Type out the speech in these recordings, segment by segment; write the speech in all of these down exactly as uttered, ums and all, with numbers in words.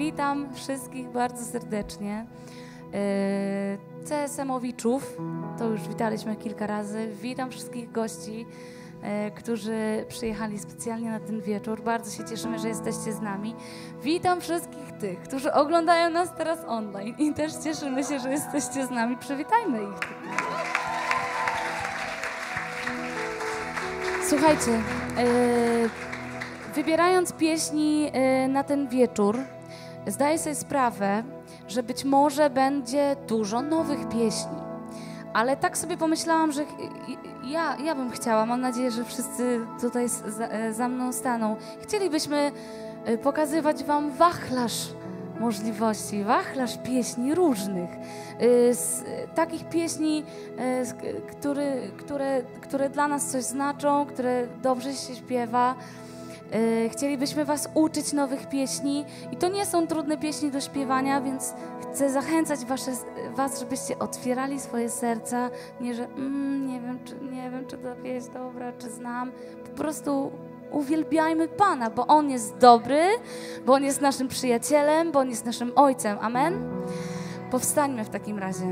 Witam wszystkich bardzo serdecznie. C S M-owiczów, to już witaliśmy kilka razy. Witam wszystkich gości, którzy przyjechali specjalnie na ten wieczór. Bardzo się cieszymy, że jesteście z nami. Witam wszystkich tych, którzy oglądają nas teraz online i też cieszymy się, że jesteście z nami. Przywitajmy ich. Słuchajcie, wybierając pieśni na ten wieczór, zdaję sobie sprawę, że być może będzie dużo nowych pieśni. Ale tak sobie pomyślałam, że ja, ja bym chciała, mam nadzieję, że wszyscy tutaj za, za mną staną. Chcielibyśmy pokazywać wam wachlarz możliwości, wachlarz pieśni różnych. Z takich pieśni, który, które, które dla nas coś znaczą, które dobrze się śpiewa. Chcielibyśmy was uczyć nowych pieśni i to nie są trudne pieśni do śpiewania, więc chcę zachęcać wasze, was, żebyście otwierali swoje serca, nie, że mm, nie wiem, czy, nie wiem, czy ta pieśń dobra, czy znam. Po prostu uwielbiajmy Pana, bo On jest dobry, bo On jest naszym przyjacielem, bo On jest naszym Ojcem. Amen? Powstańmy w takim razie.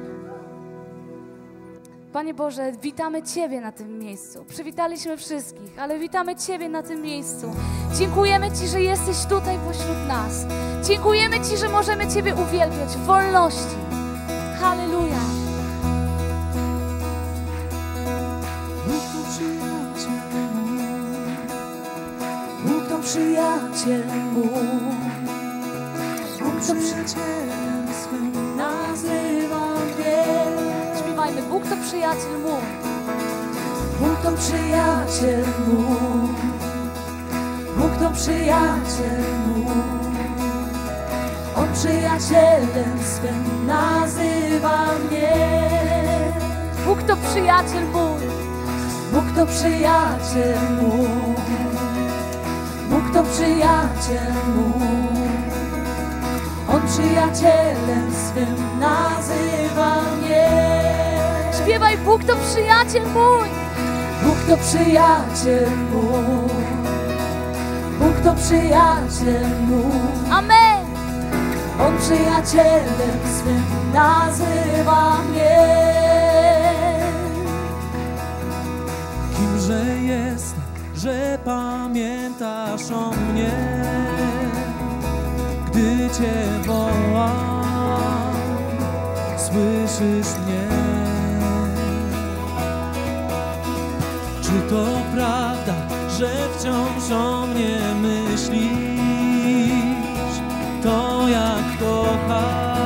Panie Boże, witamy Ciebie na tym miejscu. Przywitaliśmy wszystkich, ale witamy Ciebie na tym miejscu. Dziękujemy Ci, że jesteś tutaj pośród nas. Dziękujemy Ci, że możemy Ciebie uwielbiać w wolności. Halleluja. Bóg to przyjaciel mój. Bóg to przyjacielem swym nazywam mnie. Śpiewajmy, Bóg to przyjaciel mój. Bóg to przyjaciel mój. Bóg to przyjaciel mój. On przyjacielem swym nazywa mnie. Bóg to przyjaciel mój. Bóg to przyjaciel mój. Bóg to przyjaciel mój. On przyjacielem swym nazywa mnie. Śpiewaj, Bóg to przyjaciel mój. Bóg to przyjaciel mój. Bóg to przyjaciel mój. Amen. On przyjacielem swym nazywa mnie. Kimże jestem, że pamiętasz o mnie, gdy Cię wołam, słyszysz mnie. Czy to prawda, że wciąż o mnie myślisz? To jak kochasz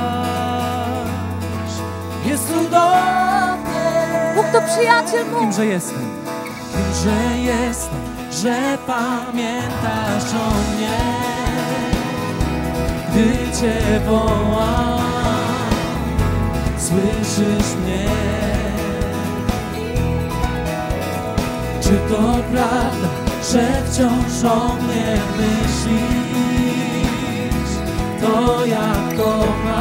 jest cudowne. Bóg to przyjaciel mój. Kimże jestem, kimże jestem, że pamiętasz o mnie, gdy Cię wołam, słyszysz mnie. Czy to prawda, że wciąż o mnie myślisz? To jak kochasz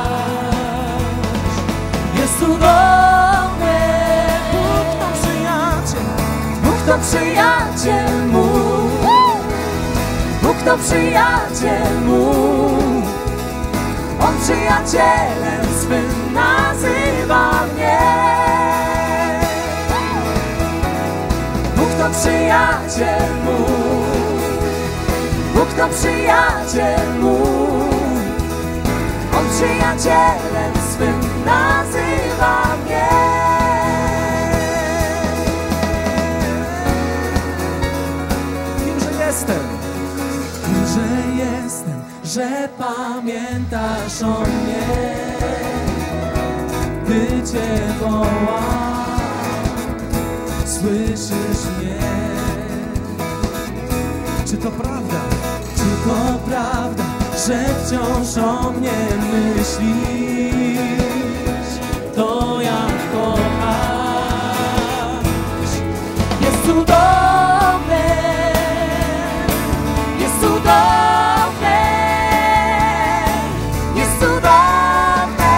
jest cudowne. Bóg to przyjaciel, Bóg to przyjaciel mój. Bóg to przyjaciel mój. On przyjacielem swym nazywa mnie. Bóg to przyjaciel mój. Bóg to przyjaciel mój. On przyjacielem swym nazywa mnie. kimże jestem, kimże jestem, że pamiętasz o mnie, gdy Cię wołam, słyszysz mnie. Czy to prawda, czy to prawda, że wciąż o mnie myślisz? To jak kochasz jest cudowne, jest cudowne, Jest cudowne.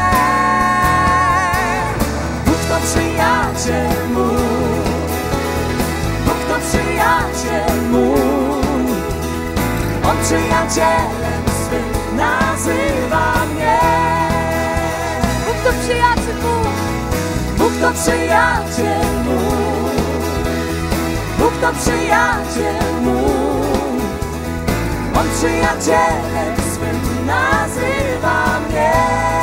Bóg to przyjaciel mój. Bóg to przyjaciel mój. On przyjacielem swym nazywa mnie. Bóg to przyjaciel mój. Bóg to przyjaciel mój. Bóg to przyjaciel mój. On przyjacielem swym nazywa mnie.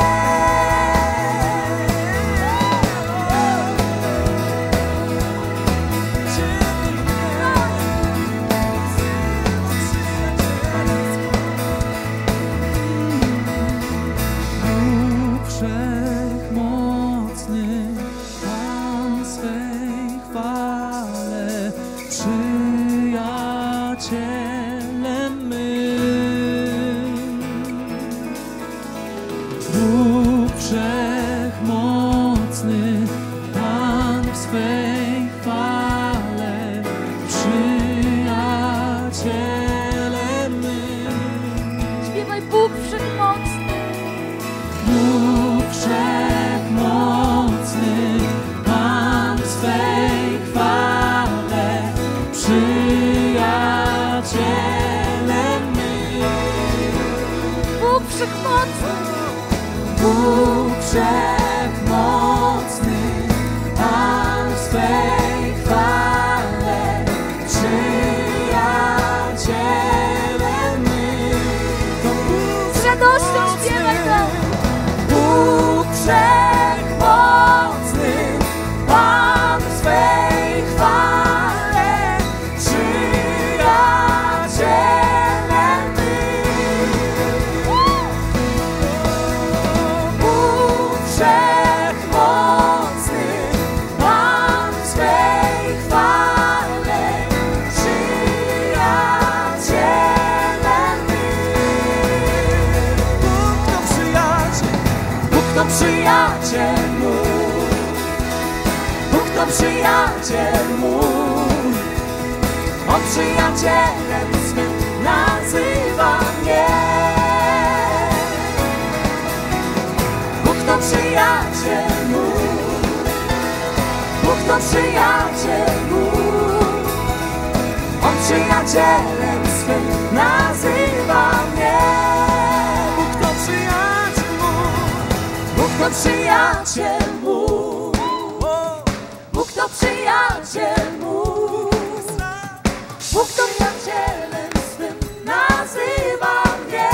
Bóg wszechmocny, Pan w swej chwale, przyjacielem mym. Z radością śpiewaj to. Bóg wszechmocny, Pan w swej chwale, przyjacielem mym. Bóg wszechmocny, Pan w swej chwale, przyjacielem mym. Bóg to przyjaciel, Bóg to przyjaciel mój. Bóg to przyjaciel mój. On przyjacielem swym nazywa mnie. Bóg to przyjaciel mój. Bóg to przyjaciel mój. On przyjacielem swym nazywa mnie. Bóg to przyjaciel mój. Bóg to przyjaciel mój. Bóg to przyjaciel mój. Bóg to przyjacielem swym nazywa mnie.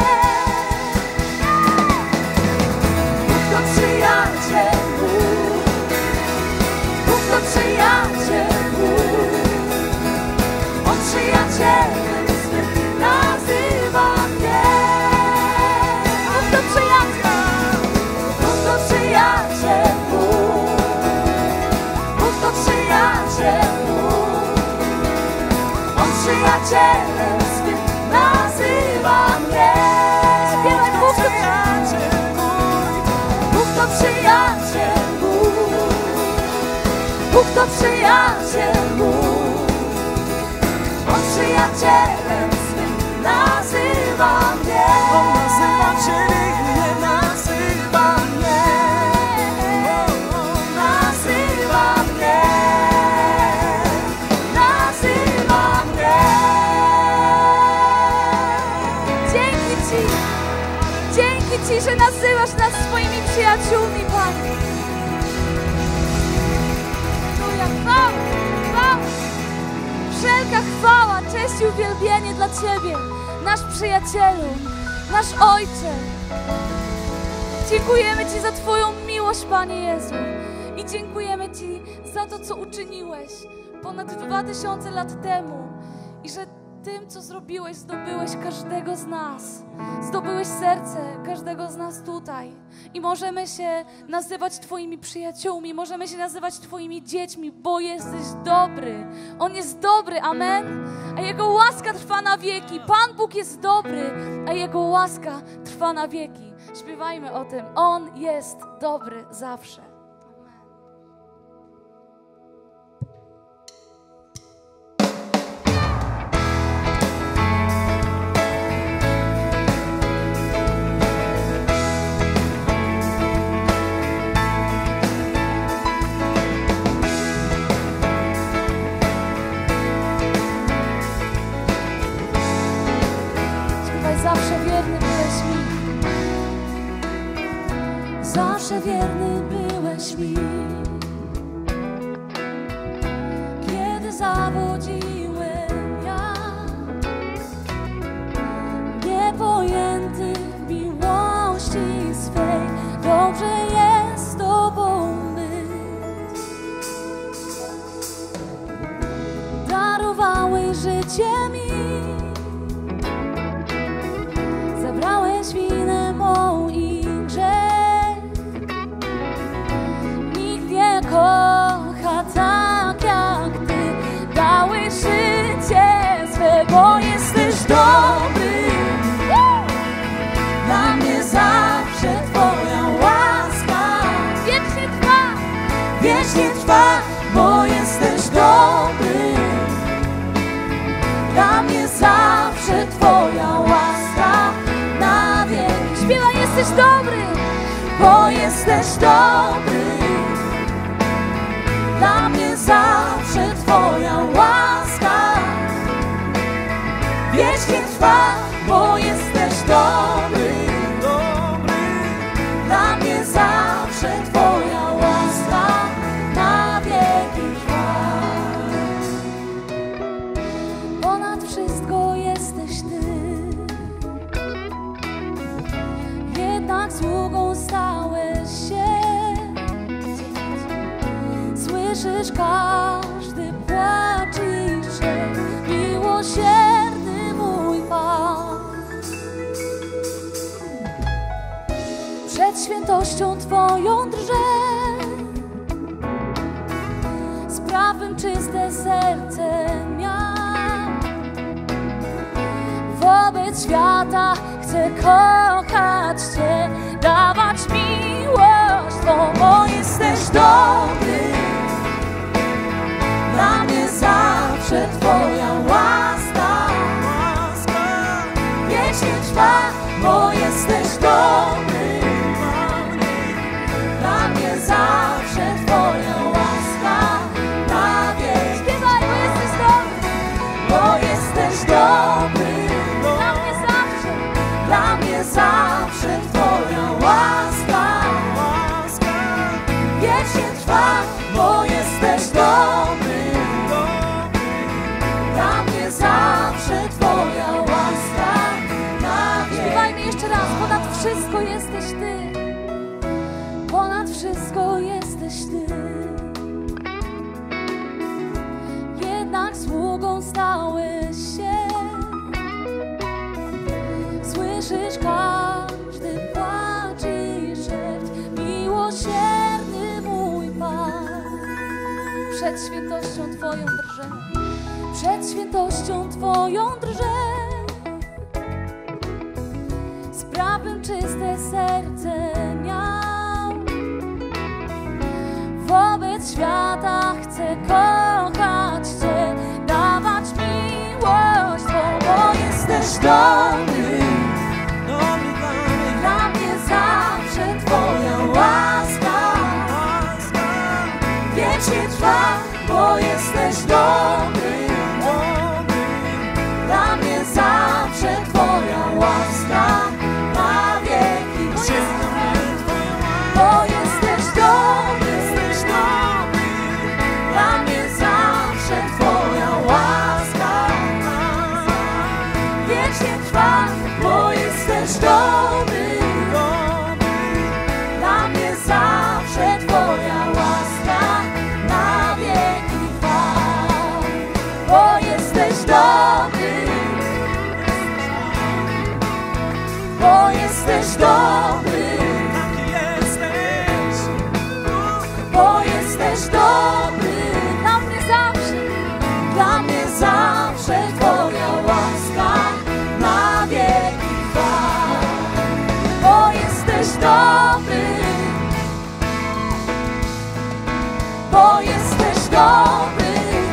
Bóg to przyjaciel mój. Bóg to przyjaciel mój. On przyjacielem swym nazywa mnie. Bóg to przyjaciel. Bóg to przyjaciel mój. Bóg to przyjaciel mój. On przyjacielem swym nazywa mnie. Śpiewaj, Bóg to przyjaciel mój. Bóg to przyjaciel mój. Bóg to przyjaciel mój. On przyjacielem swym nazywa mnie. On nazywa Ciebie, nie nazywa mnie. Nazywa mnie. Nazywa mnie. Dzięki Ci. Dzięki Ci, że nazywasz nas swoimi przyjaciółmi, Panie. Halleluja. Chwała, chwała. Wszelka chwała, cześć i uwielbienie dla Ciebie, nasz przyjacielu, nasz Ojcze. Dziękujemy Ci za Twoją miłość, Panie Jezu. I dziękujemy Ci za to, co uczyniłeś ponad dwa tysiące lat temu. I że tym, co zrobiłeś, zdobyłeś każdego z nas. Zdobyłeś serce każdego z nas tutaj. I możemy się nazywać Twoimi przyjaciółmi, możemy się nazywać Twoimi dziećmi, bo jesteś dobry. On jest dobry, amen. A Jego łaska trwa na wieki. Pan Bóg jest dobry, a Jego łaska trwa na wieki. Śpiewajmy o tym. On jest dobry zawsze. Zawsze wierny byłeś, zawsze wierny byłeś mi. Kiedy zawodziłem ja, niepojęty w miłości swej, dobrze jest z Tobą być. Darowałeś życie mi, zabrałeś winę mą i grzech. Nikt nie kocha tak jak Ty. Dałeś życie swe, bo jesteś dobry. Dla mnie zawsze Twoja łaska Wiecznie trwa, wiecznie trwa, bo jesteś dobry. Dla mnie zawsze Twoja łaska na wieki. śpiewa, jesteś dobry. Bo jesteś dobry. Dla mnie zawsze Twoja łaska wiecznie trwa, bo jesteś dobry. Dla mnie zawsze Twoja łaska na wieki trwa. Ponad wszystko jesteś Ty, jednak sługą stałeś się. Słyszysz każdy płacz i krzyk, miłosierny mój Pan. Przed świętością Twoją drżę, z prawem czyste serce miał. Wobec świata chcę kochać Cię, dawać miłość Twą, bo jesteś dobry. Dla mnie zawsze Twoja łaska wiecznie trwa, bo jesteś dobry. Dla mnie zawsze Twoja łaska na wieki. Śpiewaj, bo jesteś dobry. Bo jesteś dobry. Dla mnie zawsze, Dla mnie zawsze Twoja łaska wiecznie trwa, bo jesteś dobry. Dla mnie zawsze Twoja łaska na wieki. śpiewajmy jeszcze raz. Ponad wszystko jesteś Ty. Ponad wszystko jesteś Ty, jednak sługą stałeś się. Słyszysz każdy płacz i szept, miłosierny mój Pan. Przed świętością Twoją drżę. Przed świętością Twoją drżę, z prawem czyste serce miał. Wobec świata chcę kochać Cię, dawać miłość Twą, bo jesteś dobry. Dla mnie zawsze Twoja łaska wiecznie trwa, bo jesteś dobry. Dla mnie zawsze Twoja łaska na wieki. Bo jesteś dobry. Dla mnie zawsze Twoja łaska wiecznie trwa, bo jesteś dobry. Dla mnie zawsze Twoja łaska na wieki trwa. Bo jesteś dobry. Bo jesteś dobry. Bo jesteś dobry. Dla mnie zawsze, Dla mnie zawsze Twoja łaska na wieki trwa. Bo jesteś dobry. Bo jesteś dobry.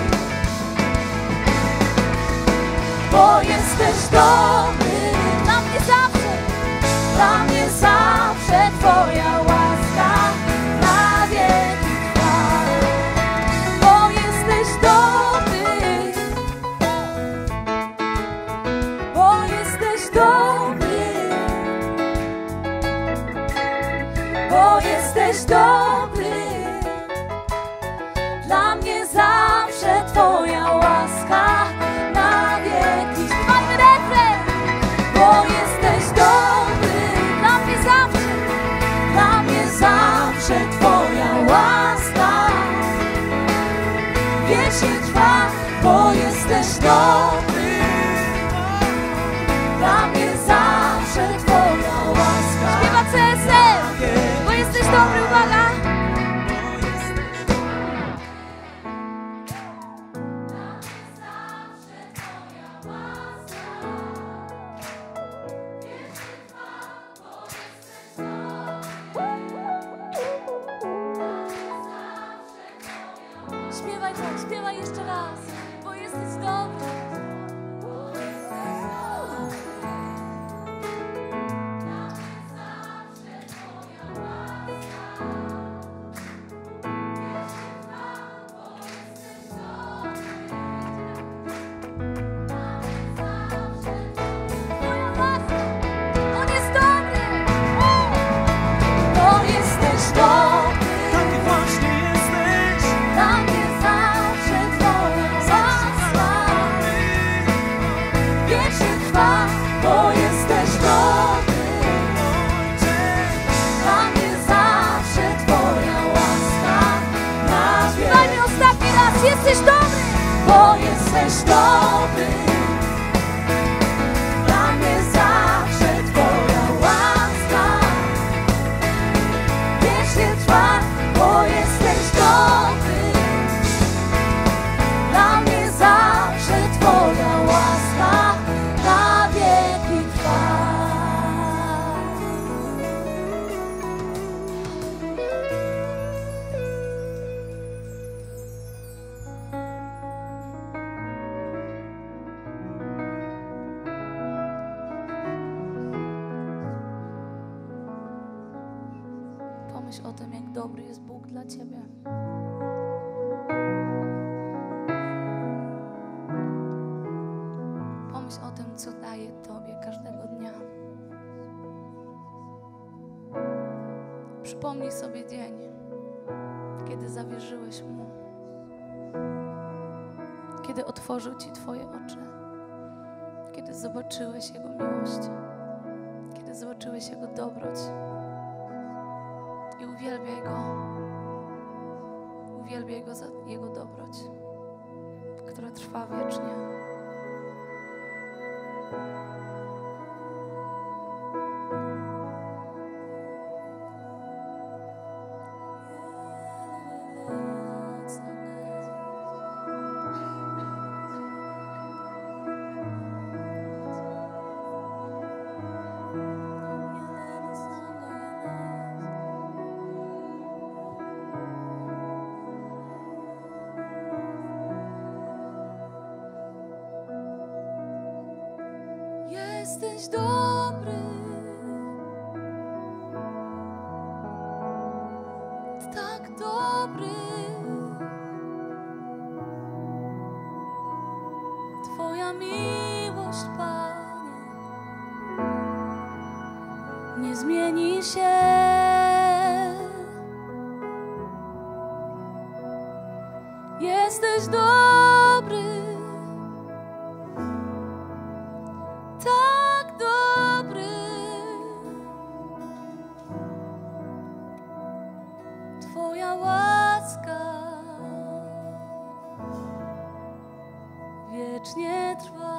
Bo jesteś dobry. dla mnie zawsze, Dla mnie zawsze Twoja łaska na wieki trwa. Bo jesteś dobry. Bo jesteś dobry. Bo jesteś trwa, bo jesteś dobry. Dla mnie zawsze Twoja łaska. Śpiewa C S L, bo jesteś dobry, uwaga. Śpiewaj tak, śpiewaj jeszcze raz, bo jesteś dobry. Jesteś dobry, bo jesteś dobry. Dla mnie zawsze Twoja łaska wiecznie trwa, bo jesteś dobry. Dla mnie zawsze Twoja łaska na wieki trwa. Pomyśl o tym, jak dobry jest Bóg dla Ciebie. Pomyśl o tym, co daje Tobie każdego dnia. Przypomnij sobie dzień, kiedy zawierzyłeś Mu, kiedy otworzył Ci Twoje oczy, kiedy zobaczyłeś Jego miłość, kiedy zobaczyłeś Jego dobroć. I uwielbiaj Go, uwielbiaj Go za Jego dobroć, która trwa wiecznie. Jesteś dobry, tak dobry. Twoja miłość, Panie, nie zmieni się. Jesteś dobry, tak dobry. Twoja łaska wiecznie trwa.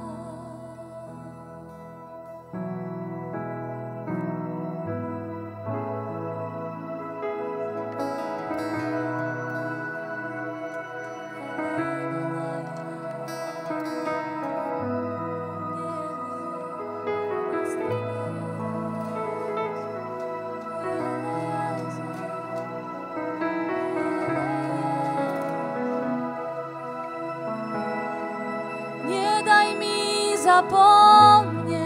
Zapomnieć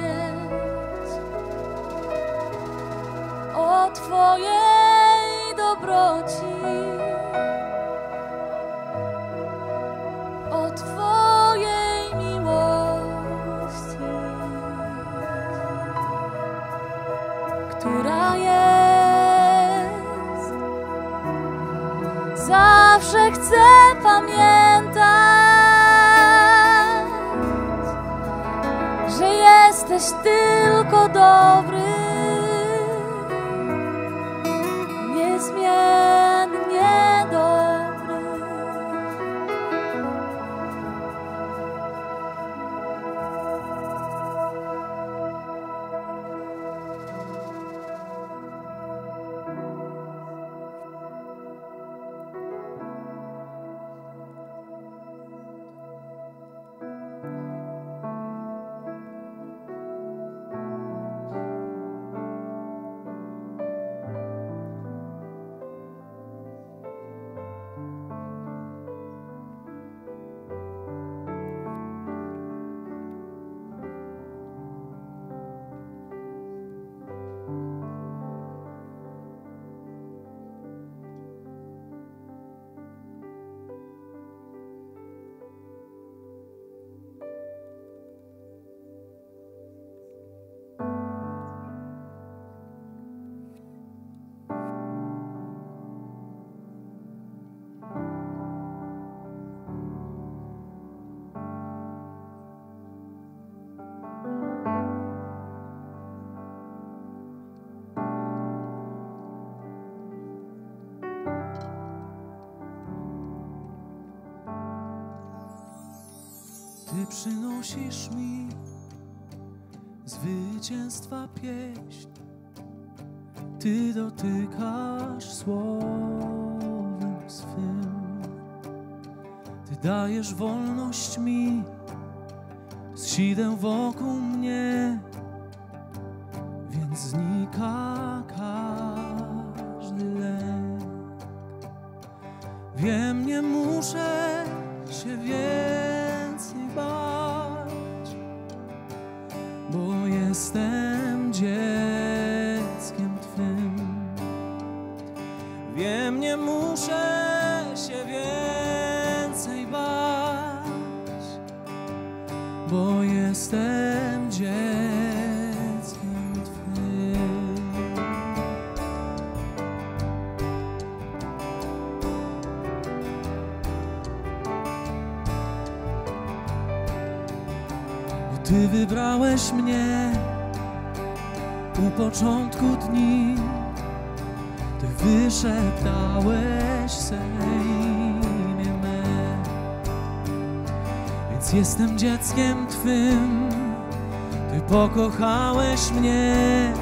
o Twojej dobroci, o Twojej miłości, która jest. Zawsze chcę pamiętać, że jesteś tylko dobry, niezmiennie dobry. Ty przynosisz mi zwycięstwa pieśń, Ty dotykasz słowem swym, Ty dajesz wolność mi, zsidę wokół mnie, więc znika każdy lęk. Wiem, nie muszę się więcej bać, bo jestem dzieckiem Twym. Wiem, nie muszę się więcej bać, bo jestem dzieckiem Twym. Bo Ty wybrałeś mnie u początku dni, Ty wyszeptałeś se imię me, więc jestem dzieckiem Twym. Ty pokochałeś mnie,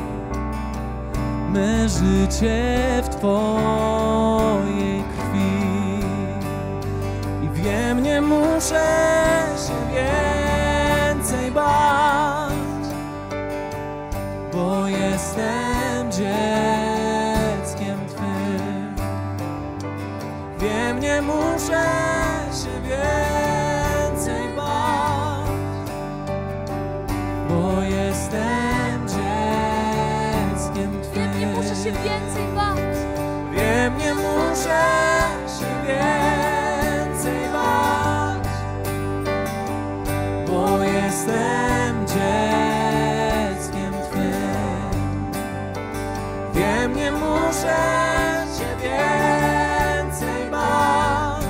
me życie w Twojej krwi. I wiem, nie muszę się więcej bać, bo jestem dzieckiem Twym. Wiem, nie muszę się więcej bać, bo jestem dzieckiem Twym. Wiem, nie muszę się więcej bać. Wiem, nie muszę się więcej bać, bo jestem dzieckiem Twym. Wiem, nie muszę się więcej bać,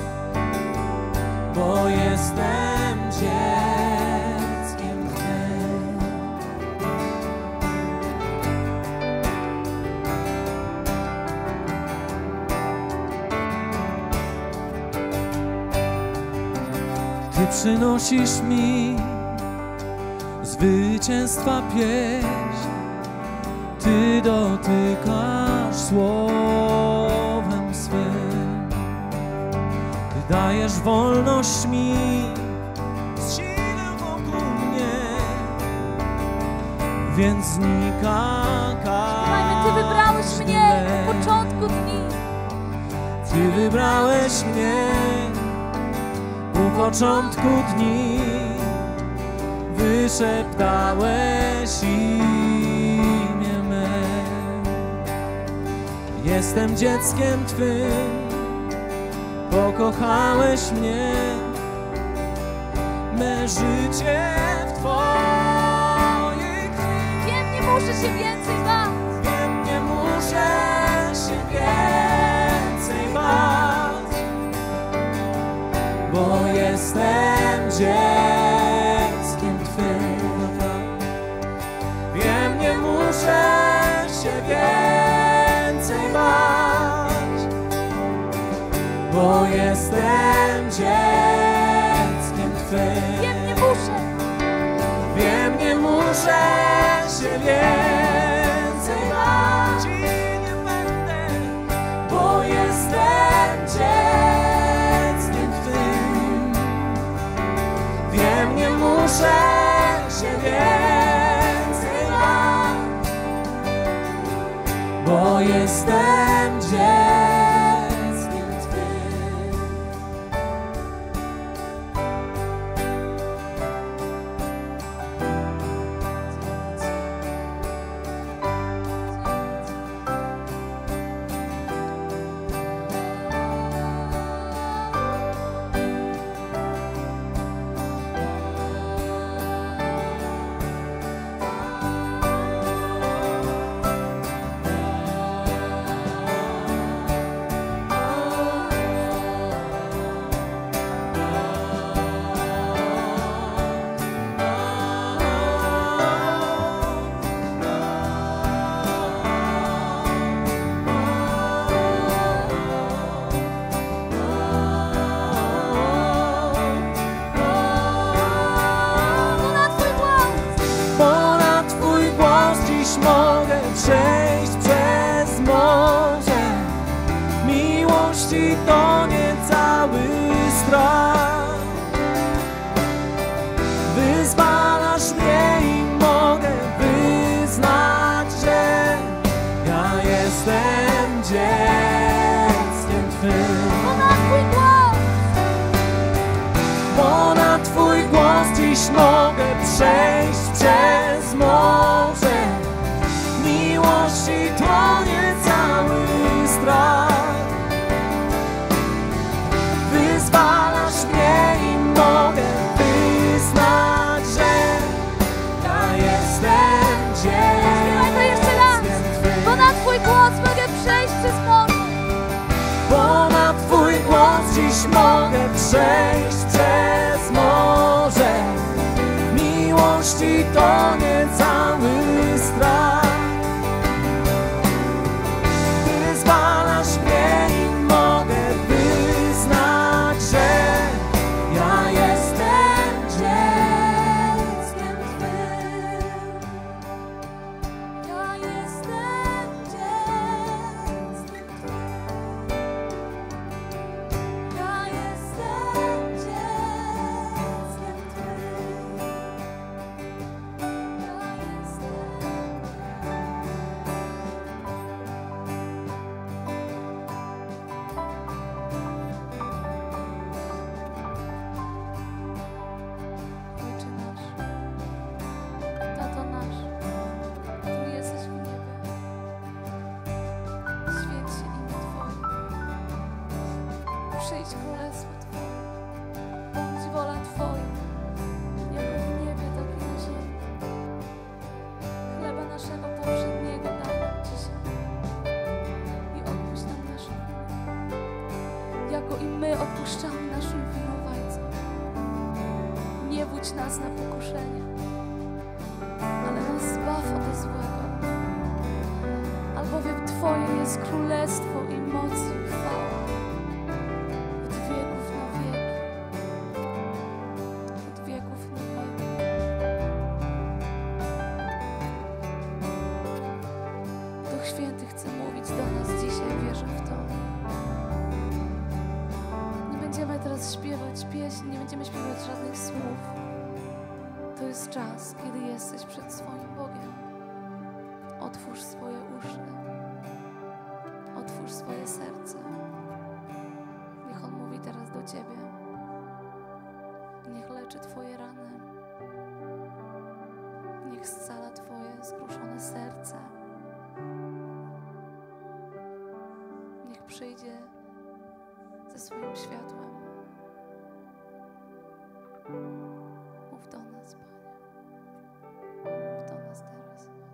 bo jestem dzieckiem Twym. Ty przynosisz mi zwycięstwa pieśń, Ty dotykasz słowem swym, Ty dajesz wolność mi, zsidę wokół mnie, więc znika Panie, Ty wybrałeś każdy mnie lęk. w początku dni. Ty wybrałeś mnie u początku dni, wyszeptałeś imię me. Jestem dzieckiem Twym, pokochałeś mnie, me życie w Twojej krwi. Wiem, nie muszę się więcej bać. Wiem, nie muszę się więcej bać, bo jestem dzieckiem Twym. Wiem, nie muszę się więcej bać, bo jestem dzieckiem Twym. Wiem, nie muszę. Wiem, nie muszę się więcej bać i nie będę, bo jestem dzieckiem Twym. Wiem, nie muszę się więcej bać, bo jestem dzieckiem Twym. dziś mogę przejść przez morze miłości, to nie cały strach. Wyzwalasz mnie i mogę wyznać, że ja jestem dzieckiem Twym. Ponad Twój głos, Ponad Twój głos dziś mogę przejść przez morze miłości, to nie cały strach. Wyzwalasz mnie i mogę wyznać, że ja jestem śpiewaj to jeszcze raz. dzieckiem Twym. Ponad Twój głos mogę przejść przez morze. Ponad Twój głos dziś mogę przejść przez morze miłości, to nie cały strach. Wyzwalasz mnie i mogę wyznać, że ja jestem dzieckiem Twym. Ja jestem dzieckiem Twym. Ja jestem dzieckiem Twym. Ja jestem. Ojcze nasz, Tato nasz, który jesteś w niebie, święć się imię Twoje. Przyjdź królestwo Twoje, bądź wola Twoja, jako w niebie, tak i na ziemi. Chleba naszego powszedniego daj nam dzisiaj i odpuść nam nasze winy, jako i my odpuszczamy naszym winowajcom. Nie wódź nas na pokuszenie, ale nas zbaw ode złego. Albowiem Twoje jest królestwo i moc i chwała od wieków na wieki. Od wieków na wieki. Duch Święty chce mówić do nas dzisiaj, wierzę w to. Nie będziemy teraz śpiewać pieśni, nie będziemy śpiewać żadnych słów. To jest czas, kiedy jesteś przed swoim Bogiem. Otwórz swoje uszy. Otwórz swoje serce. Niech On mówi teraz do Ciebie. Niech leczy Twoje rany. Niech scala Twoje skruszone serce. Niech przyjdzie ze swoim światłem. Mów do nas, Panie. Mów do nas teraz, Panie.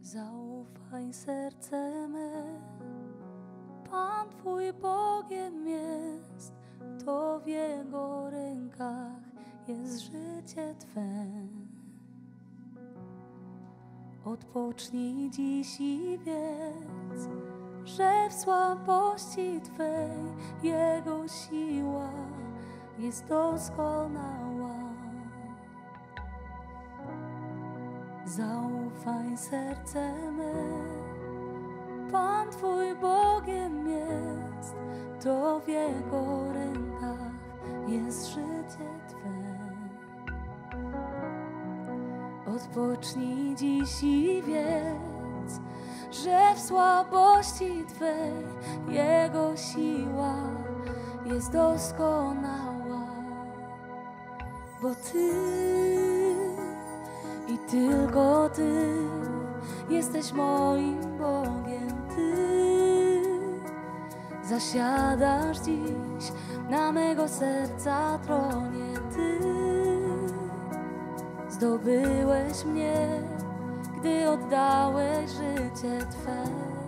Zaufaj serce me, Pan Twój Bogiem jest, to w Jego rękach jest życie Twe. Odpocznij dziś i wiedz, że w słabości Twej Jego siła jest doskonała. Zaufaj serce me, Pan Twój Bogiem jest, to w Jego rękach jest życie Twe. Odpocznij dziś i wiedz, że w słabości Twej Jego siła jest doskonała. Bo Ty i tylko Ty jesteś moim Bogiem. Ty zasiadasz dziś na mego serca tronie. Ty zdobyłeś mnie, gdy oddałeś życie Twe.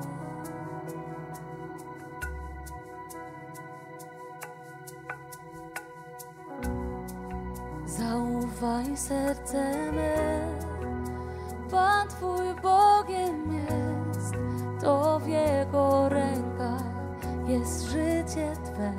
Zaufaj serce me, Pan Twój Bogiem jest, to w Jego rękach jest życie Twe.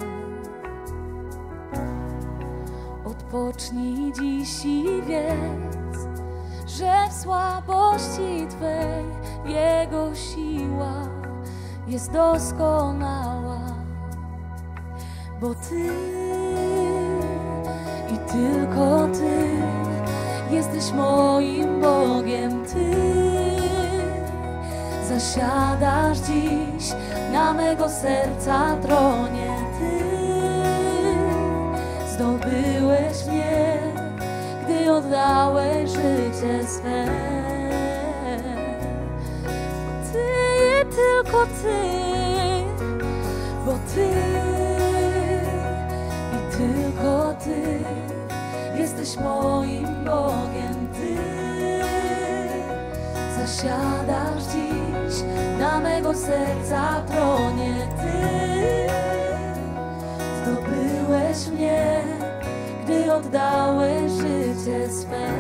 Odpocznij dziś i wiedz, że w słabości Twej Jego siła jest doskonała. Bo Ty i tylko Ty jesteś moim Bogiem. Ty zasiadasz dziś na mego serca tronie. Ty zdobyłeś mnie, gdy oddałeś życie swe. Ty i tylko Ty, bo Ty i tylko Ty jesteś moim Bogiem. Ty zasiadasz dziś na mego serca tronie. Ty zdobyłeś mnie, gdy oddałeś życie swe.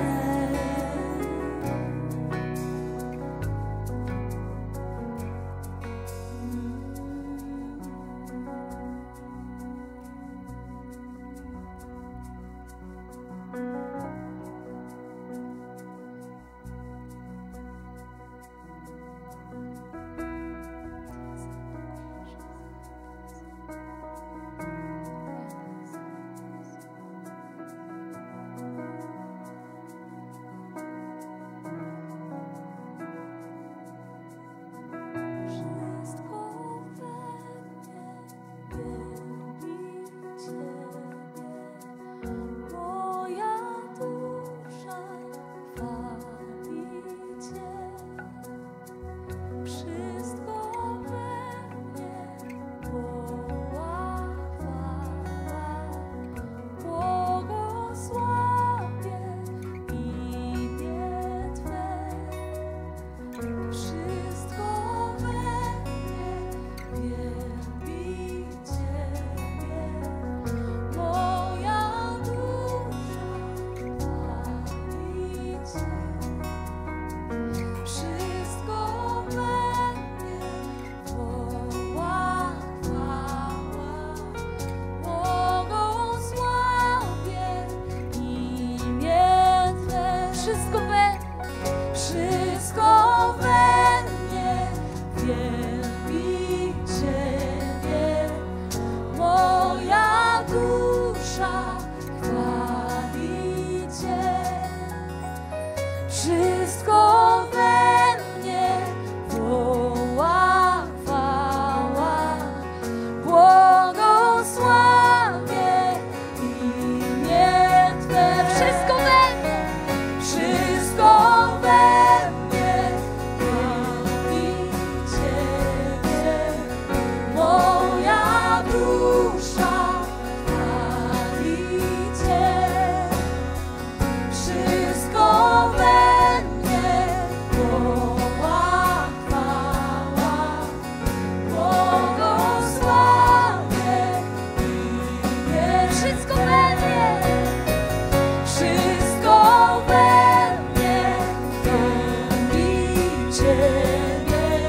Ciebie,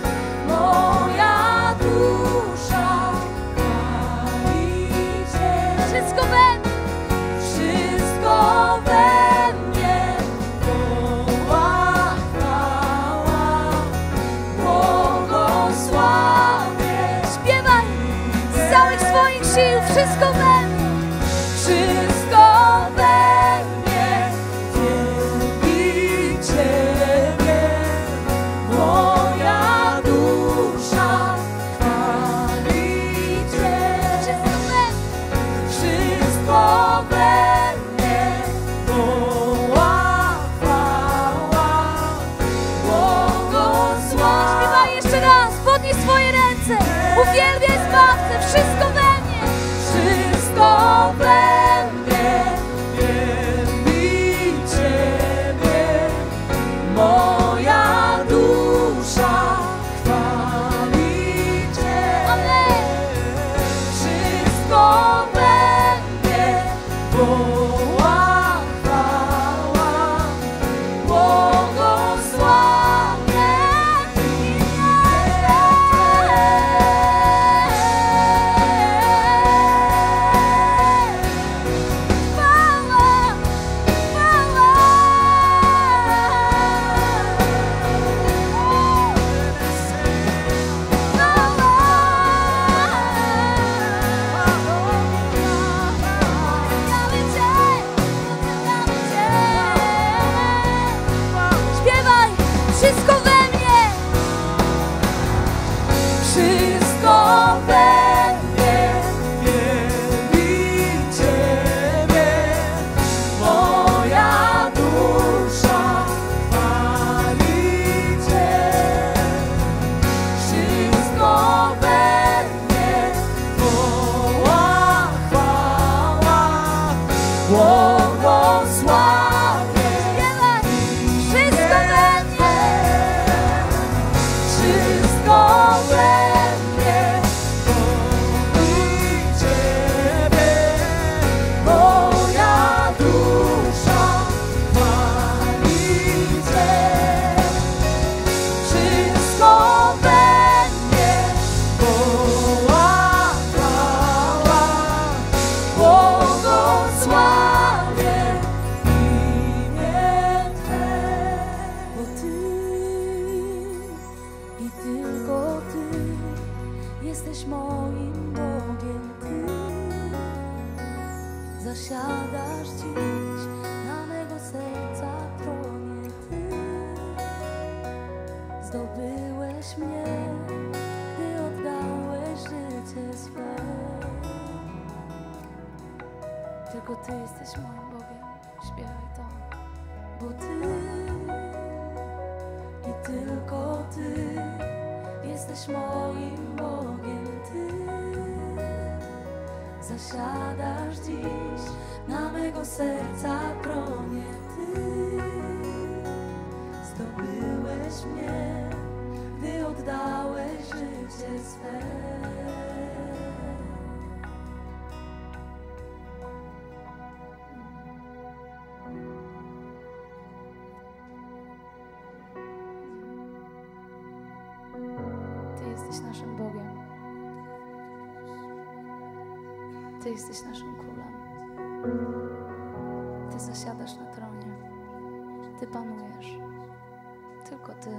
moja dusza chwali Cię. Wszystko we mnie, Wszystko we mnie woła chwała, błogosławię. śpiewaj z całych swoich sił, wszystko we mnie. Wszystko we mnie wielbi Ciebie, moja dusza chwali Cię. Wszystko we mnie, Wszystko we mnie woła chwała, błogosławię. śpiewaj jeszcze raz, podnieś swoje ręce, uwielbiaj Zbawcę, wszystko we mnie. Wszystko we mnie wielbi Ciebie, moja dusza chwali Cię. Amen. Wszystko we mnie woła chwała, błogosławię imię Twe. Chwała, Śpiewaj, wszystko we mnie. Wszystko we mnie wielbi Ciebie, moja dusza chwali Cię. Wszystko we mnie woła chwała, błogosławię. Śpiewaj, wszystko we mnie. Wszystko we mnie wielbi Ciebie, moja dusza chwali Cię. Wszystko we mnie woła chwała, błogosławię imię Twe. Bo Ty i tylko Ty jesteś moim Bogiem. Ty zasiadasz dziś na mego serca tronie. Ty zdobyłeś mnie, gdy oddałeś życie swe. Tylko Ty jesteś moim Bogiem. Śpiewaj to. Bo Ty i tylko Ty jesteś moim Bogiem. Ty zasiadasz dziś na mego serca tronie. Ty zdobyłeś mnie, gdy oddałeś życie swe. Ty jesteś naszym Bogiem. Ty jesteś naszym Królem. Ty zasiadasz na tronie. Ty panujesz. Tylko Ty.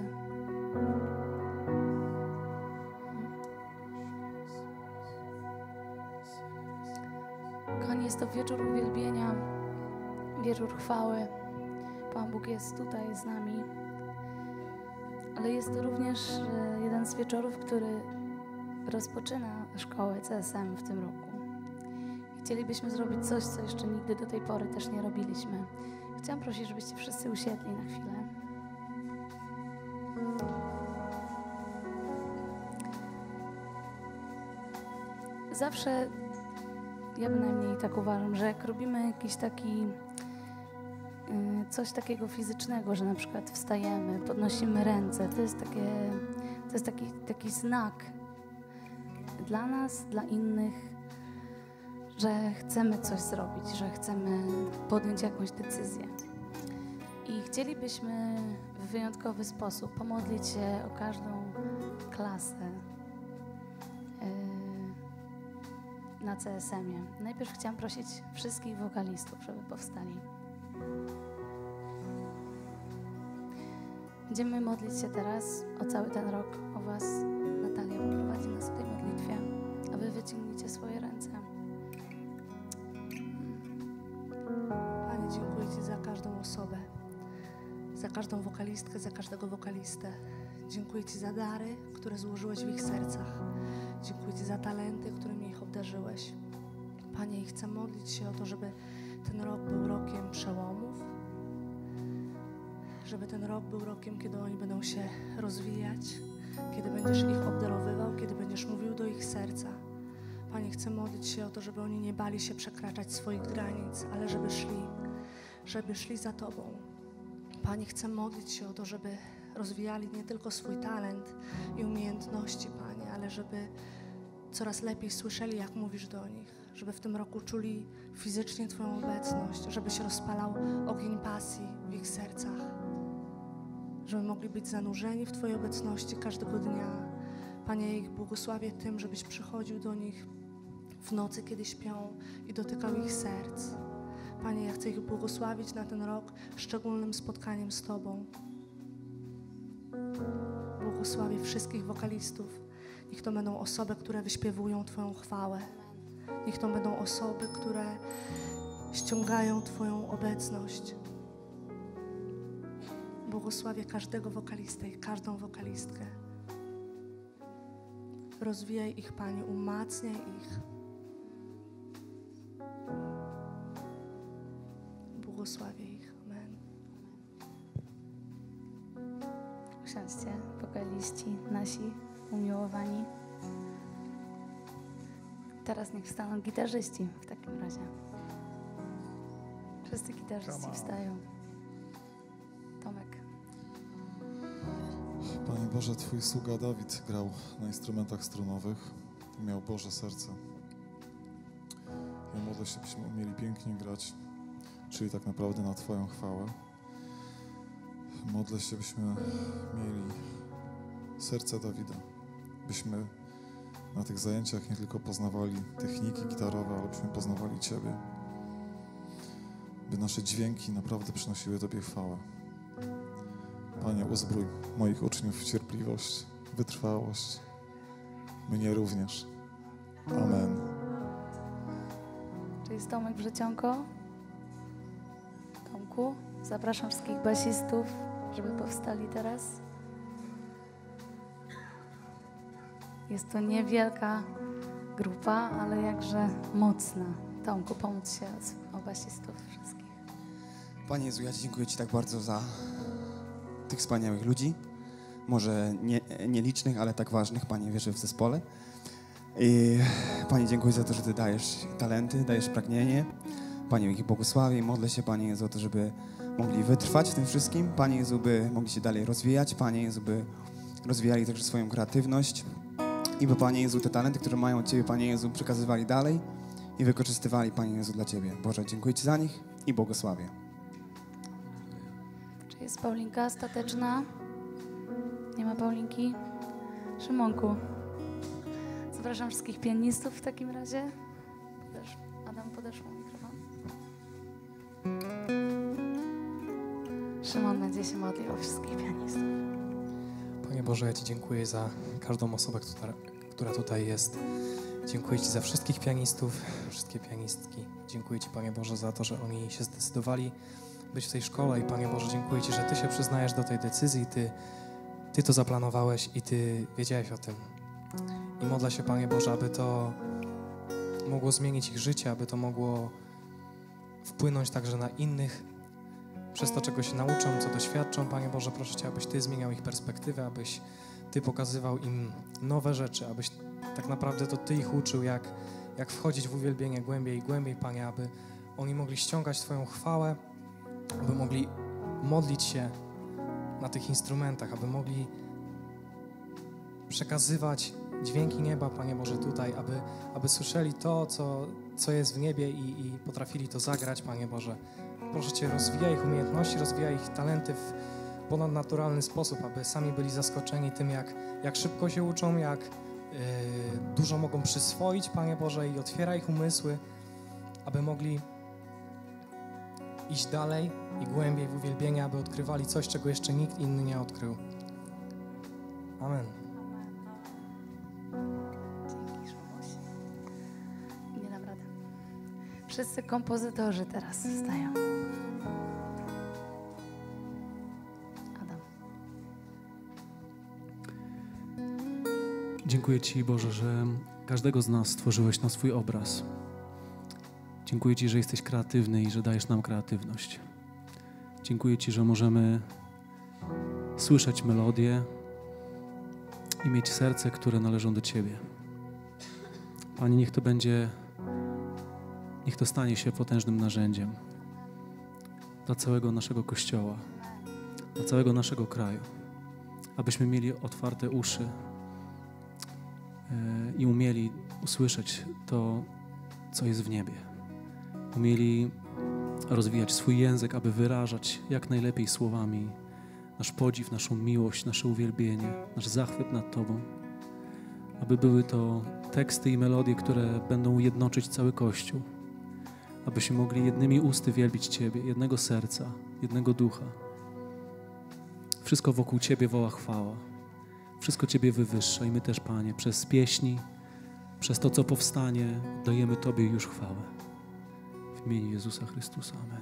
Kochani, jest to wieczór uwielbienia, wieczór chwały. Pan Bóg jest tutaj z nami. Ale jest to również e, jeden z wieczorów, który rozpoczyna szkołę C S M w tym roku. Chcielibyśmy zrobić coś, co jeszcze nigdy do tej pory też nie robiliśmy. Chciałam prosić, żebyście wszyscy usiedli na chwilę. Zawsze, ja bynajmniej tak uważam, że jak robimy jakiś taki coś takiego fizycznego, że na przykład wstajemy, podnosimy ręce, to jest, takie, to jest taki, taki znak dla nas, dla innych, że chcemy coś zrobić, że chcemy podjąć jakąś decyzję. I chcielibyśmy w wyjątkowy sposób pomodlić się o każdą klasę yy, na C S M ie. Najpierw chciałam prosić wszystkich wokalistów, żeby powstali. Będziemy modlić się teraz o cały ten rok, o was. Natalia poprowadzi nas w tej modlitwie, a wy wyciągnijcie swoje ręce. Panie, dziękuję Ci za każdą osobę, za każdą wokalistkę, za każdego wokalistę. Dziękuję Ci za dary, które złożyłeś w ich sercach. Dziękuję Ci za talenty, którymi ich obdarzyłeś. Panie, i chcę modlić się o to, żeby ten rok był rokiem przełomów, żeby ten rok był rokiem, kiedy oni będą się rozwijać, kiedy będziesz ich obdarowywał, kiedy będziesz mówił do ich serca. Panie, chcę modlić się o to, żeby oni nie bali się przekraczać swoich granic, ale żeby szli, żeby szli za Tobą. Panie, chcę modlić się o to, żeby rozwijali nie tylko swój talent i umiejętności, Panie, ale żeby coraz lepiej słyszeli, jak mówisz do nich, żeby w tym roku czuli fizycznie Twoją obecność, żeby się rozpalał ogień pasji w ich sercach, żeby mogli być zanurzeni w Twojej obecności każdego dnia. Panie, ich błogosławię tym, żebyś przychodził do nich w nocy, kiedy śpią i dotykał ich serc. Panie, ja chcę ich błogosławić na ten rok szczególnym spotkaniem z Tobą. Błogosławię wszystkich wokalistów. Niech to będą osoby, które wyśpiewują Twoją chwałę. Niech to będą osoby, które ściągają Twoją obecność. Błogosławię każdego wokalistę i każdą wokalistkę. Rozwijaj ich, Panie, umacniaj ich. Błogosławię ich. Amen. Usiądźcie, wokaliści nasi umiłowani. Teraz niech wstaną gitarzyści w takim razie. Wszyscy gitarzyści wstają. Tomek. Panie Boże, Twój sługa Dawid grał na instrumentach strunowych. Miał Boże serce. Ja modlę się, byśmy umieli pięknie grać, czyli tak naprawdę na Twoją chwałę. Modlę się, byśmy mieli serce Dawida, byśmy na tych zajęciach nie tylko poznawali techniki gitarowe, ale byśmy poznawali Ciebie, by nasze dźwięki naprawdę przynosiły Tobie chwałę. Panie, uzbrój moich uczniów w cierpliwość, wytrwałość, mnie również. Amen. Czy jest Tomek Wrzecionko? Tomku, zapraszam wszystkich basistów, żeby powstali teraz. Jest to niewielka grupa, ale jakże mocna. Tomku, pomóc się o basistów wszystkich. Panie Jezu, ja Ci dziękuję Ci tak bardzo za tych wspaniałych ludzi. Może nie, nielicznych, ale tak ważnych, Panie, wierzę w zespole. I Panie, dziękuję za to, że Ty dajesz talenty, dajesz pragnienie. Panie, ich błogosławię i modlę się, Panie Jezu, o to, żeby mogli wytrwać w tym wszystkim. Panie Jezu, by mogli się dalej rozwijać. Panie Jezu, by rozwijali także swoją kreatywność. I by, Panie Jezu, te talenty, które mają od Ciebie, Panie Jezu, przekazywali dalej i wykorzystywali, Panie Jezu, dla Ciebie. Boże, dziękuję Ci za nich i błogosławię. Czy jest Paulinka stateczna? Nie ma Paulinki? Szymonku. Zapraszam wszystkich pianistów w takim razie. Podesz, Adam, podeszł mikrofon. Szymon będzie się modlił o wszystkich pianistów. Panie Boże, ja Ci dziękuję za każdą osobę, która, która tutaj jest. Dziękuję Ci za wszystkich pianistów, wszystkie pianistki. Dziękuję Ci, Panie Boże, za to, że oni się zdecydowali być w tej szkole i Panie Boże, dziękuję Ci, że Ty się przyznajesz do tej decyzji, Ty, Ty to zaplanowałeś i Ty wiedziałeś o tym. I modlę się, Panie Boże, aby to mogło zmienić ich życie, aby to mogło wpłynąć także na innych, przez to, czego się nauczą, co doświadczą. Panie Boże, proszę Cię, abyś Ty zmieniał ich perspektywę, abyś Ty pokazywał im nowe rzeczy, abyś tak naprawdę to Ty ich uczył, jak, jak wchodzić w uwielbienie głębiej i głębiej, Panie, aby oni mogli ściągać Twoją chwałę, aby mogli modlić się na tych instrumentach, aby mogli przekazywać dźwięki nieba, Panie Boże, tutaj, aby, aby słyszeli to, co, co jest w niebie i, i potrafili to zagrać, Panie Boże. Proszę Cię, rozwijaj ich umiejętności, rozwijaj ich talenty w ponadnaturalny sposób, aby sami byli zaskoczeni tym, jak, jak szybko się uczą, jak yy, dużo mogą przyswoić, Panie Boże, i otwieraj ich umysły, aby mogli iść dalej i głębiej w uwielbienie, aby odkrywali coś, czego jeszcze nikt inny nie odkrył. Amen. Dzięki, Szymuś. Nie dam rady. Wszyscy kompozytorzy teraz stają. Adam. Dziękuję Ci, Boże, że każdego z nas stworzyłeś na swój obraz. Dziękuję Ci, że jesteś kreatywny i że dajesz nam kreatywność. Dziękuję Ci, że możemy słyszeć melodie i mieć serce, które należą do Ciebie. Panie, niech to będzie, niech to stanie się potężnym narzędziem dla całego naszego Kościoła, dla całego naszego kraju, abyśmy mieli otwarte uszy i umieli usłyszeć to, co jest w niebie. Umieli rozwijać swój język, aby wyrażać jak najlepiej słowami nasz podziw, naszą miłość, nasze uwielbienie, nasz zachwyt nad Tobą. Aby były to teksty i melodie, które będą jednoczyć cały Kościół. Abyśmy mogli jednymi usty wielbić Ciebie, jednego serca, jednego ducha. Wszystko wokół Ciebie woła chwała. Wszystko Ciebie wywyższa i my też, Panie, przez pieśni, przez to, co powstanie, dajemy Tobie już chwałę. W imieniu Jezusa Chrystusa. Amen.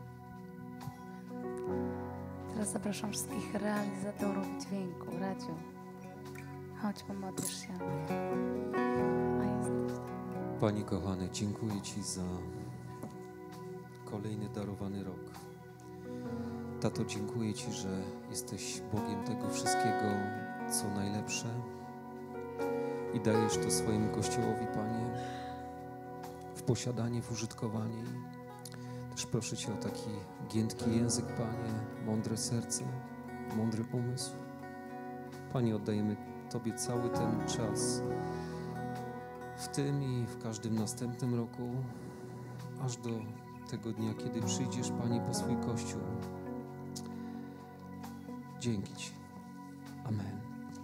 Teraz zapraszam wszystkich realizatorów dźwięku. Radziu, chodź, pomodlisz się. A jesteś. Panie kochany, dziękuję Ci za kolejny darowany rok. Tato, dziękuję Ci, że jesteś Bogiem tego wszystkiego, co najlepsze i dajesz to swojemu Kościołowi, Panie, w posiadanie, w użytkowanie. Też proszę Cię o taki giętki język, Panie, mądre serce, mądry umysł. Panie, oddajemy Tobie cały ten czas w tym i w każdym następnym roku, aż do tego dnia, kiedy przyjdziesz, Panie, po swój Kościół. Dzięki Ci. Amen.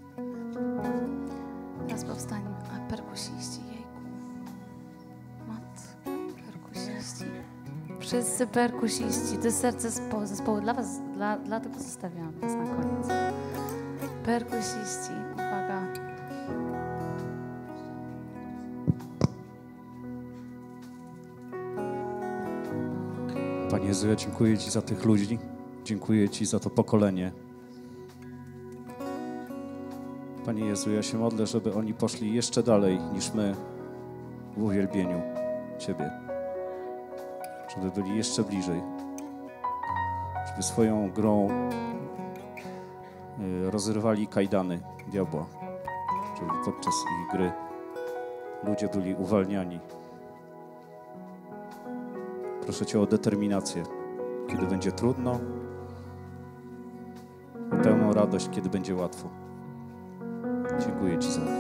Teraz powstanie, a perkusiści, jejku. Mat, perkusiści. Wszyscy perkusiści. To jest serce zespołu, zespołu. Dla was, dla, dlatego zostawiałam was na koniec. Perkusiści, uwaga. Panie Jezu, ja dziękuję Ci za tych ludzi. Dziękuję Ci za to pokolenie. Panie Jezu, ja się modlę, żeby oni poszli jeszcze dalej niż my w uwielbieniu Ciebie. Żeby byli jeszcze bliżej. Żeby swoją grą rozrywali kajdany diabła. Żeby podczas ich gry ludzie byli uwalniani. Proszę Cię o determinację, kiedy będzie trudno, o pełną radość, kiedy będzie łatwo. Dziękuję Ci za to.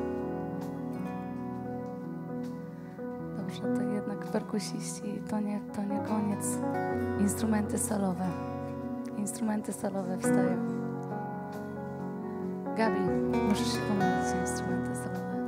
Dobrze, to jednak perkusiści, to nie, to nie koniec. Instrumenty solowe. Instrumenty solowe wstają. Gabi, możesz się pomodlić o instrumenty solowe.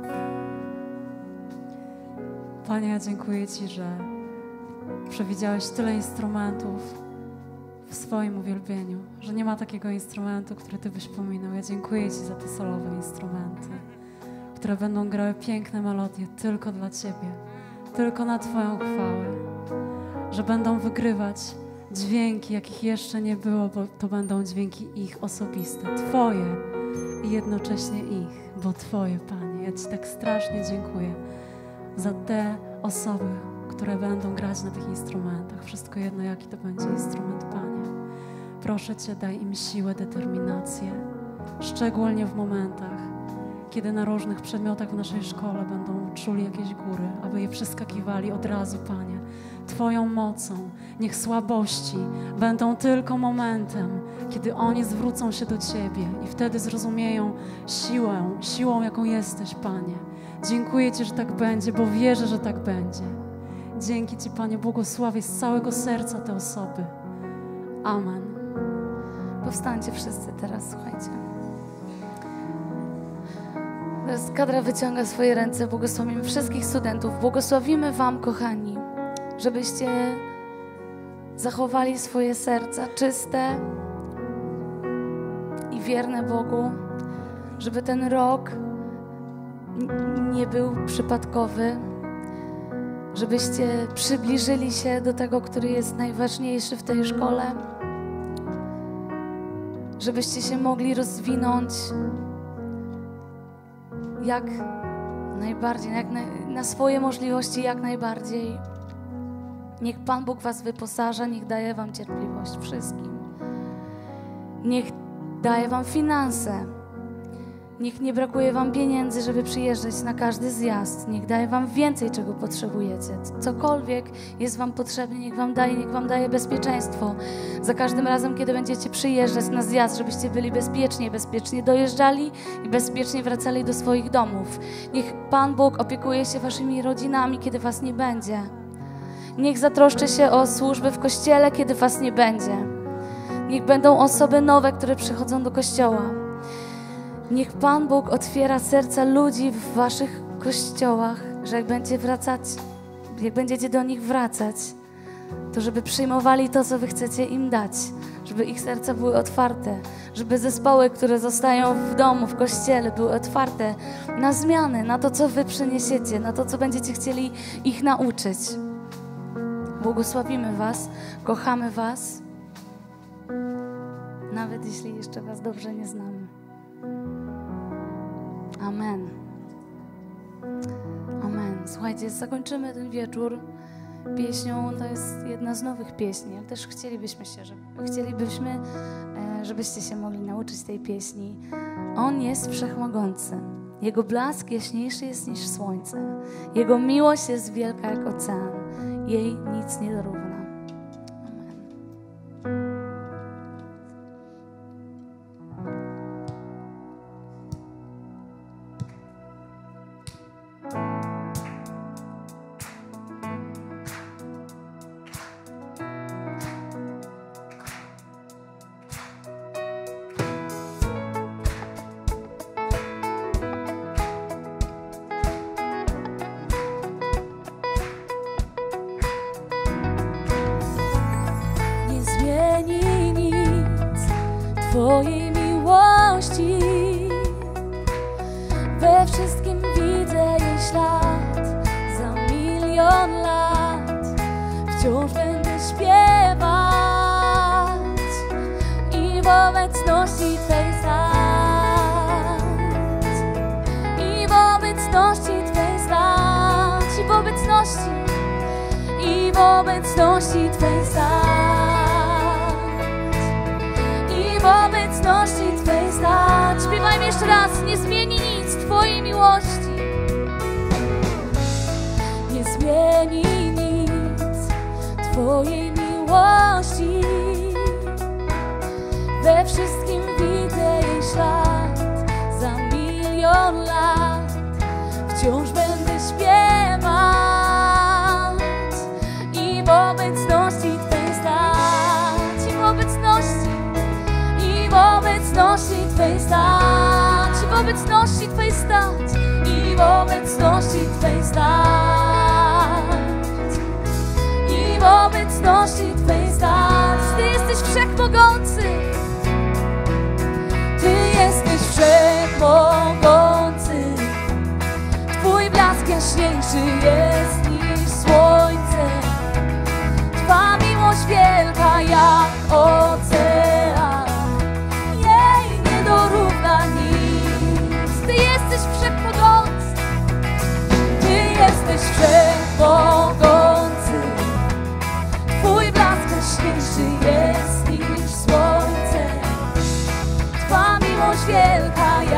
Panie, ja dziękuję Ci, że przewidziałeś tyle instrumentów w swoim uwielbieniu, że nie ma takiego instrumentu, który Ty byś pominął. Ja dziękuję Ci za te solowe instrumenty, które będą grały piękne melodie tylko dla Ciebie, tylko na Twoją chwałę, że będą wygrywać dźwięki, jakich jeszcze nie było, bo to będą dźwięki ich osobiste, Twoje i jednocześnie ich, bo Twoje, Panie. Ja Ci tak strasznie dziękuję za te osoby, które będą grać na tych instrumentach. Wszystko jedno, jaki to będzie instrument, Panie. Proszę Cię, daj im siłę, determinację, szczególnie w momentach, kiedy na różnych przedmiotach w naszej szkole będą czuli jakieś góry, aby je przeskakiwali od razu, Panie. Twoją mocą, niech słabości będą tylko momentem, kiedy oni zwrócą się do Ciebie i wtedy zrozumieją siłę, siłą, jaką jesteś, Panie. Dziękuję Ci, że tak będzie, bo wierzę, że tak będzie. Dzięki Ci, Panie, błogosławię z całego serca te osoby. Amen. Powstańcie wszyscy teraz, słuchajcie. Teraz kadra wyciąga swoje ręce, błogosławimy wszystkich studentów, błogosławimy Wam, kochani, żebyście zachowali swoje serca czyste i wierne Bogu, żeby ten rok nie był przypadkowy, żebyście przybliżyli się do tego, który jest najważniejszy w tej szkole, żebyście się mogli rozwinąć jak najbardziej, jak na, na swoje możliwości jak najbardziej. Niech Pan Bóg was wyposaża, niech daje wam cierpliwość wszystkim. Niech daje wam finanse. Niech nie brakuje wam pieniędzy, żeby przyjeżdżać na każdy zjazd. Niech daje wam więcej, czego potrzebujecie. Cokolwiek jest wam potrzebne, niech wam daje, niech wam daje bezpieczeństwo. Za każdym razem, kiedy będziecie przyjeżdżać na zjazd, żebyście byli bezpiecznie, bezpiecznie dojeżdżali i bezpiecznie wracali do swoich domów. Niech Pan Bóg opiekuje się waszymi rodzinami, kiedy was nie będzie. Niech zatroszczy się o służby w Kościele, kiedy was nie będzie. Niech będą osoby nowe, które przychodzą do Kościoła. Niech Pan Bóg otwiera serca ludzi w waszych kościołach, że jak będziecie wracać, jak będziecie do nich wracać, to żeby przyjmowali to, co wy chcecie im dać, żeby ich serca były otwarte, żeby zespoły, które zostają w domu, w kościele, były otwarte na zmiany, na to, co wy przyniesiecie, na to, co będziecie chcieli ich nauczyć. Błogosławimy was, kochamy was, nawet jeśli jeszcze was dobrze nie znamy. Amen. Amen. Słuchajcie, zakończymy ten wieczór pieśnią. To jest jedna z nowych pieśni, ale też chcielibyśmy się, żeby, chcielibyśmy, żebyście się mogli nauczyć tej pieśni. On jest wszechmogący. Jego blask jaśniejszy jest niż słońce. Jego miłość jest wielka jak ocean. Jej nic nie dorówna. Twojej miłości. We wszystkim widzę jej ślad. Za milion lat wciąż będę śpiewać i w obecności Twej stać. I w obecności Twej stać. I w obecności, i w obecności Twej stać. W obecności Twej stać. Śpiewajmy jeszcze raz. Nie zmieni nic Twojej miłości. Nie zmieni nic Twojej miłości. We wszystkim widzę jej ślad. Za milion lat wciąż będę śpiewać i w obecności Twej stać. I w obecności, w obecności Twej stać, i w obecności Twej stać, i w obecności Twej stać, i w obecności Twej stać. Ty jesteś wszechmogący, Ty jesteś wszechmogący. Twój blask jaśniejszy jest niż słońce. Twa miłość wielka jak ocean. Dorówna nic. Ty jesteś wszechmogący. Ty jesteś wszechmogący. Twój blask jaśniejszy jest niż słońce. Twa miłość wielka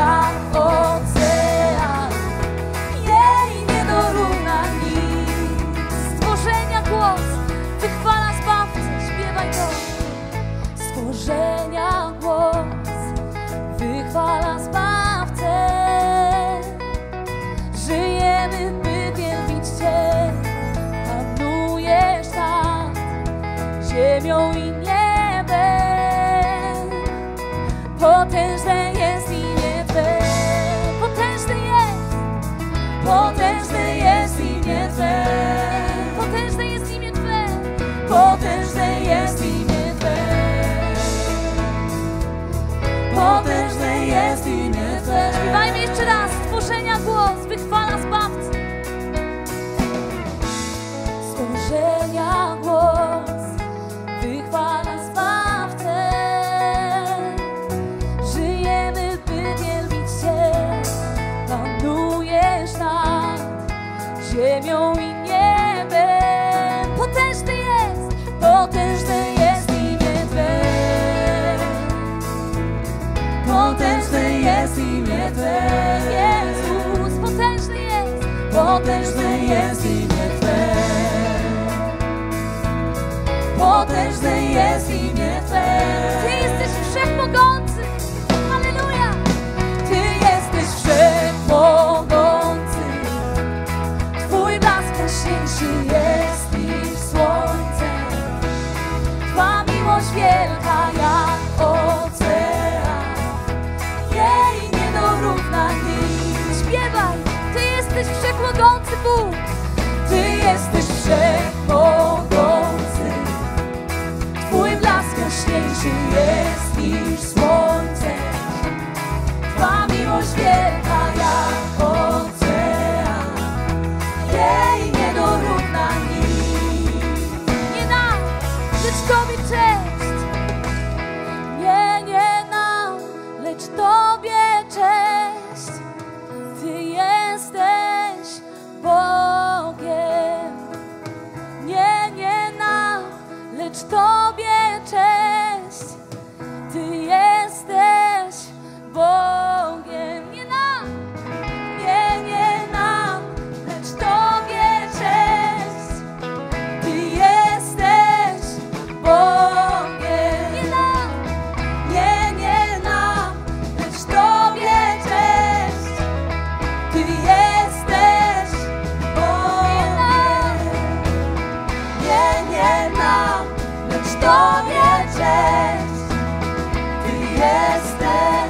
stworzenia głos wychwala Zbawcę. Stworzenia głos wychwala Zbawcę. Żyjemy, by wielbić Cię. Panujesz nad ziemią i niebem. Potężny jest, potężny jest imię Twe. Potężny jest imię Twe. Jezus, potężny jest, potężny jest imię Twe. Potężny jest imię Twe. Ty jesteś wszechmogący. Halleluja. Ty jesteś wszechmogący. Twój blask jaśniejszy jest niż słońce. Twa miłość wielka jak ocean. Jej nie dorówna nic. Śpiewaj. Ty jesteś wszechmogący Bóg. Ty jesteś wszechmogący. Twój blask jaśniejszy jest niż słońce. Twa miłość wielka jak ocean. Jej nie dorówna nic. Nie nam, lecz Tobie cześć. Nie, nie nam, lecz Tobie cześć. Ty jesteś Bogiem. Nie, nie nam, lecz Tobie cześć. Ty jesteś Bogiem. Nie nam, nie, nie nam, lecz Tobie cześć. Ty jesteś Bogiem. Nie nam, nie, nie nam, lecz Tobie cześć. Ty jesteś Bogiem. Nie, nie nam, lecz Tobie cześć. Ty jesteś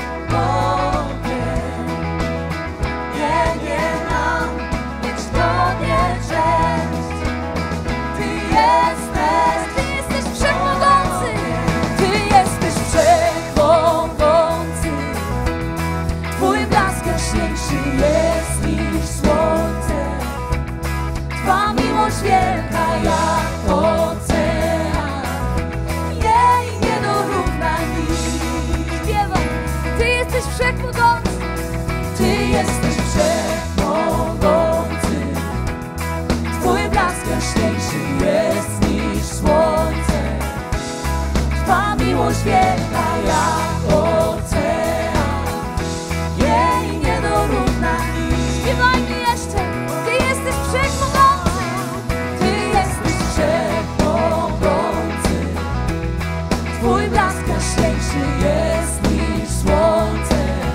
Bogiem. Nie, nie nam, lecz Tobie cześć. Ty jesteś, Ty jesteś wszechmogący. Ty jesteś wszechmogący. Twój blask jaśniejszy jest niż słońce. Twa miłość wielka jak ocean. Jej nie dorówna nic. Śpiewaj. Ty jesteś wszechmogący. Ty jesteś wszechmogący. Twój blask jaśniejszy jest niż słońce. Twa miłość wielka jak ocean. Jej nie dorówna nic. Śpiewajmy jeszcze. Ty jesteś wszechmogący. Ty jesteś wszechmogący. Twój blask jaśniejszy jest niż słońce.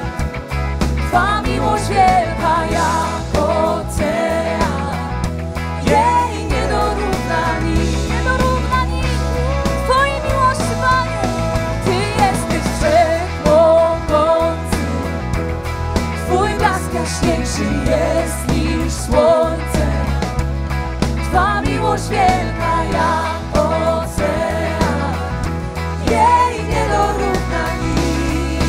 Twa miłość wielka jak ocean. Jej nie dorówna nic. Nie dorówna nic. Twojej miłości, Panie. Ty jesteś wszechmogący. Twój blask jaśniejszy jest niż słońce. Twa miłość wielka jak ocean. Jej nie dorówna nic.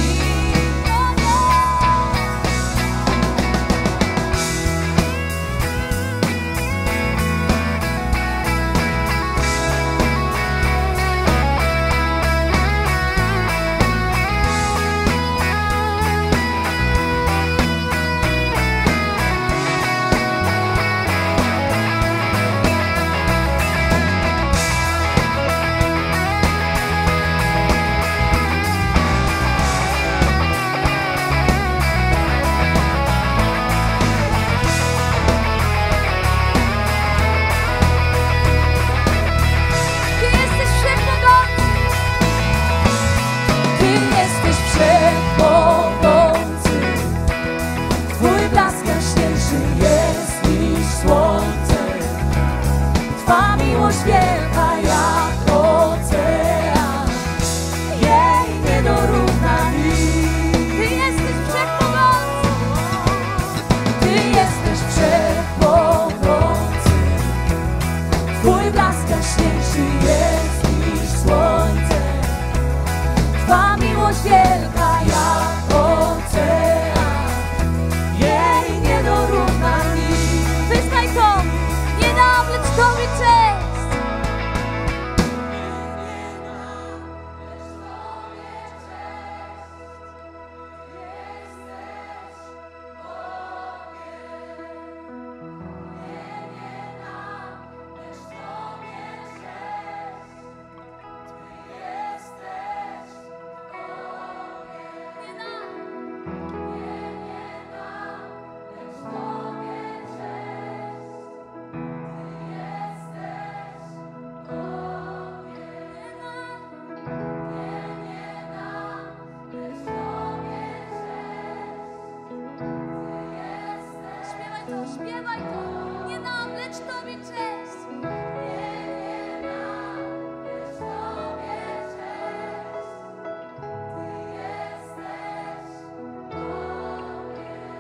Śpiewaj to, nie nam, lecz Tobie cześć. Nie, nie nam, lecz Tobie cześć. Ty jesteś Bogiem.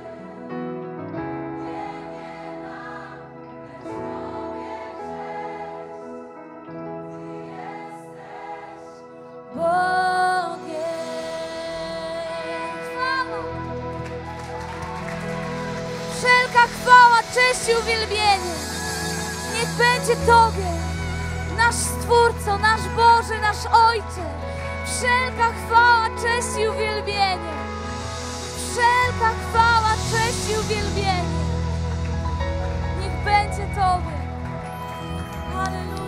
Nie, nie nam, lecz Tobie cześć. Ty jesteś Bogiem. Chwała. Wszelka chwała, cześć i uwielbienie niech będzie Tobie, nasz Stwórco, nasz Boże, nasz Ojcze. Wszelka chwała, cześć i uwielbienie. Wszelka chwała, cześć i uwielbienie niech będzie Tobie. Halleluja.